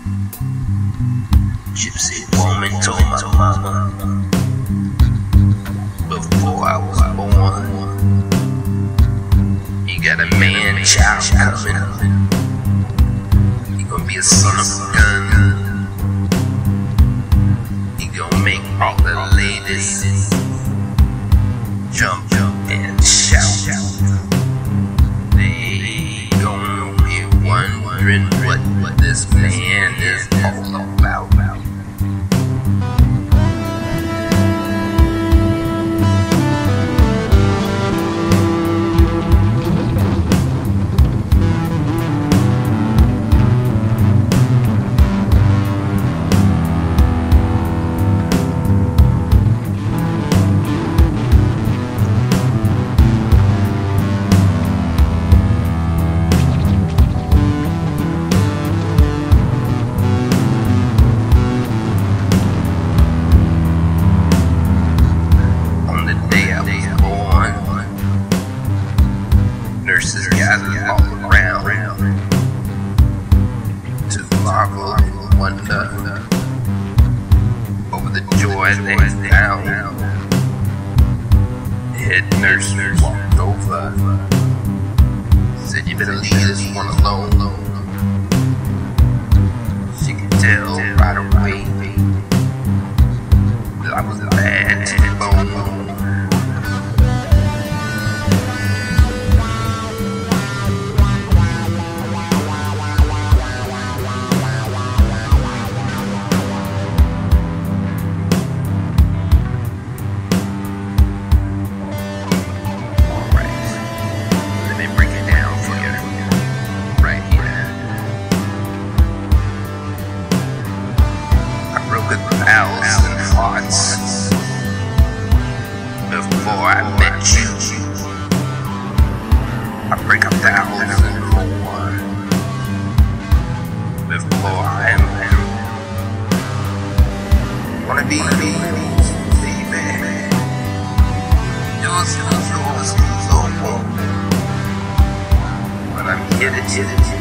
Gypsy woman told my mama before I was born, you got a man-child coming. He gonna be a son of a gun. He gonna make all the ladies jump and shout. They gonna be wondering what this man is all about. Nurses gathered all around to marvel and wonder over the joy they found. The head nurse walked over, said, "You better leave this one alone." She could tell right away that I was bad to the bone. Thousand hearts before I met you. I break 1,000 more before I am you. Wanna be me, baby? Yours, so but I'm here to